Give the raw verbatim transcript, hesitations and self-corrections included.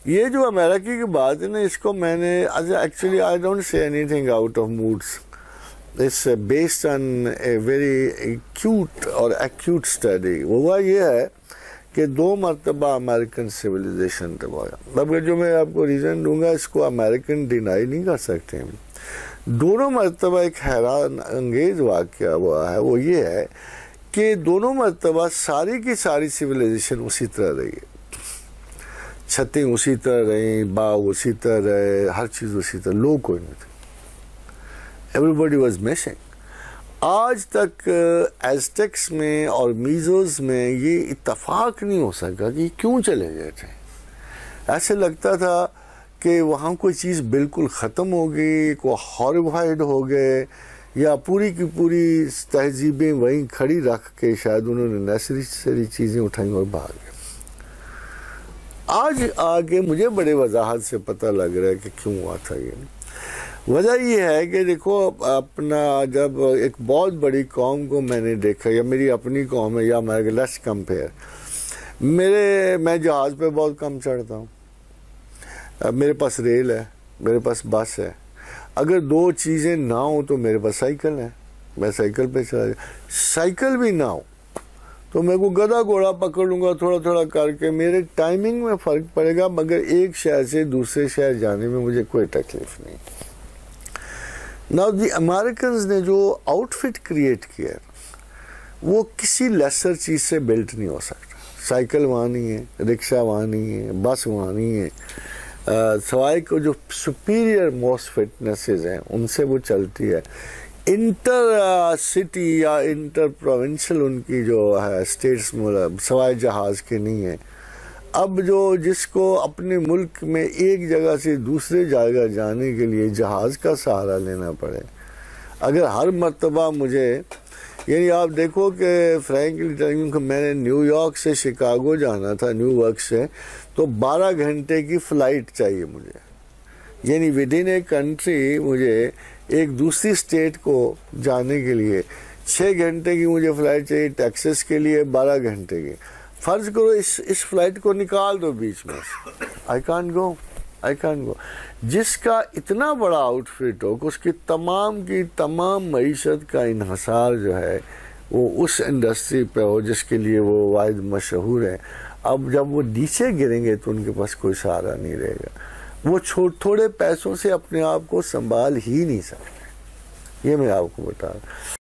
یہ جو امریکی کی بات ہے نا، اس کو میں نے actually I don't say anything out of moods, it's based on a very acute اور ایکیوٹ اسٹڈی. ہوا یہ ہے کہ دو مرتبہ امریکن سویلائزیشن تباہ. اب جو میں آپ کو ریزن دوں گا اس کو امریکن ڈینائی نہیں کر سکتے ہیں. دونوں مرتبہ ایک حیران انگیز واقعہ ہوا ہے، وہ یہ ہے کہ دونوں مرتبہ ساری کی ساری سویلائزیشن اسی طرح رہی ہے. چھتیں اسی طرح رہیں، باغ اسی طرح رہے، ہر چیز اسی طرح، لوگ کوئی نہیں تھے. Everybody was missing. آج تک ایزٹیکس میں اور میزوز میں یہ اتفاق نہیں ہو سکا کہ کیوں چلے گئے تھے. ایسے لگتا تھا کہ وہاں کوئی چیز بالکل ختم ہو گئی، کوئی ہارریفائڈ ہو گئے، یا پوری کی پوری تہذیبیں وہیں کھڑی رکھ کے شاید انہوں نے نیسری چیزیں اٹھائیں اور بھاگ گئے. آج آگے مجھے بڑے وضاحت سے پتہ لگ رہا ہے کہ کیوں ہوا تھا. یہ وجہ یہ ہے کہ دیکھو اپنا جب ایک بہت بڑی قوم کو میں نے دیکھا، یا میری اپنی قوم ہے یا میرے لیٹس کمپیئر، میرے میں جہاز پہ بہت کم چڑھتا ہوں. میرے پاس ریل ہے، میرے پاس بس ہے. اگر دو چیزیں نہ ہوں تو میرے پاس سائیکل ہے، میں سائیکل پہ چلا جاؤں. سائیکل بھی نہ ہو تو میں کو گدھا گھوڑا پکڑ لوں گا تھوڑا تھوڑا کر کے. میرے ٹائمنگ میں فرق پڑے گا، مگر ایک شہر سے دوسرے شہر جانے میں مجھے کوئی تکلیف نہیں. نا دی امریکنز نے جو آؤٹ فٹ کریٹ کیا وہ کسی لیسر چیز سے بلٹ نہیں ہو سکتا. سائیکل وہاں نہیں ہے، رکشہ وہاں نہیں ہے، بس وہاں نہیں ہے، سوائے کو جو سپیریئر موسٹ فٹنسز ہیں ان سے وہ چلتی ہے. انٹر سٹی یا انٹر پروونشل ان کی جو ہے اسٹیٹس سوائے جہاز کے نہیں ہے. اب جو جس کو اپنے ملک میں ایک جگہ سے دوسرے جگہ جانے کے لیے جہاز کا سہارا لینا پڑے، اگر ہر مرتبہ مجھے، یعنی آپ دیکھو کہ فرینکلی ٹیلنگ میں نے نیو یارک سے شکاگو جانا تھا، نیو یارک سے، تو بارہ گھنٹے کی فلائٹ چاہیے مجھے. یعنی ود ان اے کنٹری مجھے ایک دوسری اسٹیٹ کو جانے کے لیے چھ گھنٹے کی مجھے فلائٹ چاہیے. ٹیکسس کے لیے بارہ گھنٹے کی. فرض کرو اس اس فلائٹ کو نکال دو بیچ میں، I can't go I can't go. جس کا اتنا بڑا آؤٹ فٹ ہو کہ اس کی تمام کی تمام معیشت کا انحصار جو ہے وہ اس انڈسٹری پہ ہو جس کے لیے وہ واحد مشہور ہے. اب جب وہ نیچے گریں گے تو ان کے پاس کوئی سہارا نہیں رہے گا. وہ تھوڑے پیسوں سے اپنے آپ کو سنبھال ہی نہیں سکتے. یہ میں آپ کو بتا رہا ہوں.